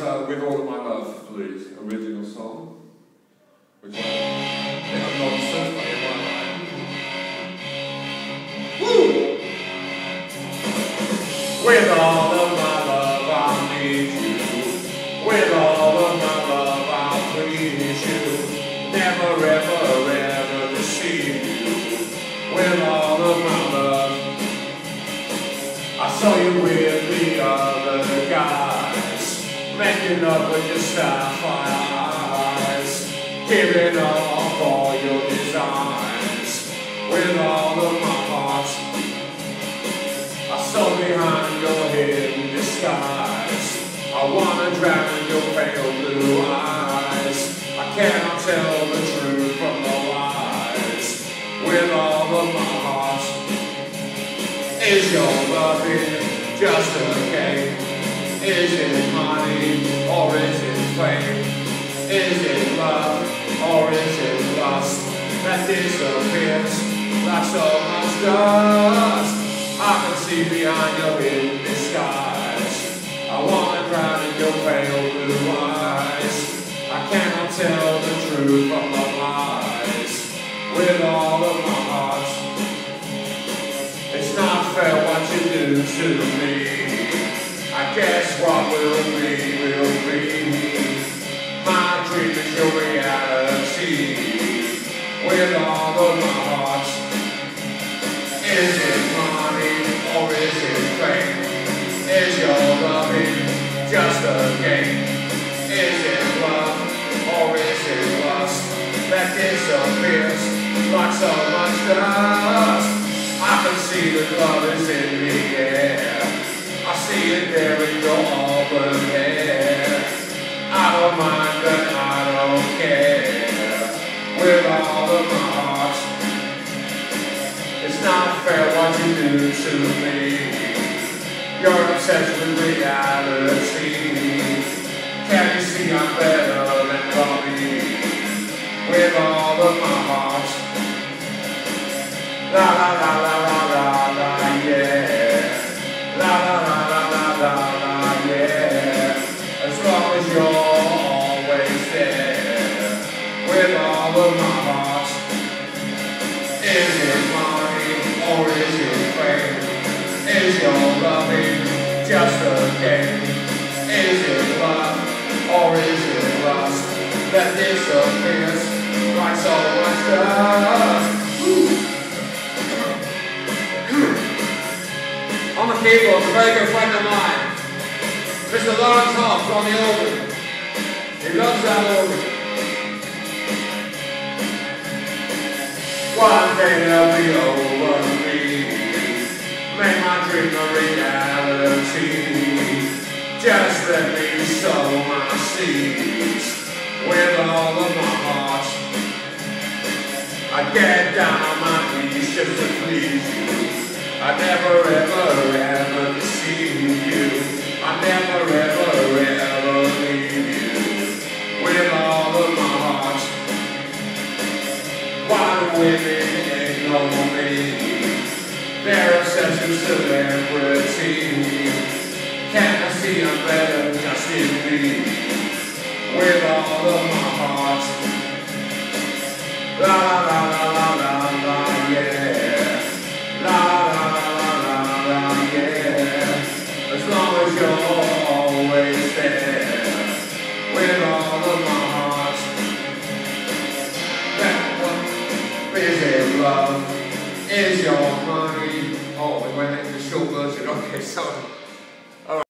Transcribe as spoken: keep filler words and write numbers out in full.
uh, With All of My Love, Blues, original song, which I think I'm nonsense, but in my mind. Woo! With all of my love, I need you. With all of my love, I'll please you. Never, ever, ever deceive you. With all of my love, I saw you with the other guys, making up with your sapphire eyes, giving up all your designs. With all of my heart, I saw behind your hidden disguise. I wanna drown your pale blue eyes. I cannot tell the truth from the lies. With all of my heart, is your loving just a game? Is it money or is it fame? Is it love or is it lust that disappears like so much dust? I can see behind your hidden disguise. I wanna drown in your pale blue eyes. I cannot tell the truth from the lies. With all of my heart, it's not fair what you do to me. I guess what will be, will be. My dream is your reality. With all of my heart, is it money or is it fame? Is your loving just a game? Is it love or is it lust that disappears like so much dust? I can see the love is in the air. I see it there in your auburn hair. I don't mind and I don't care. With all of my heart, it's not fair what you do to me. You're obsessed with reality. Can't you see I'm better than Bobby? With all of my heart, la la la la la la la, yeah. La la la la la la la, yeah. As long as you're always there. With all of my heart, is it money or is it fame? Is your loving just a game? Is it love or is it lust that disappears like so much dust? On the keyboard, a very good friend of mine, Mister Lawrence Hobbs on the organ. He loves that organ. One day they'll be over me, make my dream a reality. Just let me sow my seeds with all of my heart. I get down on my knees just to please you. I never ever ever deceive you. I never ever ever leave you. With all of my heart, why do women ignore me? Their obsessed with celebrity. Can't I see I'm better just in me? With all of my heart, la la la la la la la, yeah. La la la la la, yeah. As long as you're always there. With all of my heart, that what is it love? Is your money? Oh, we went into the short version, okay, sorry.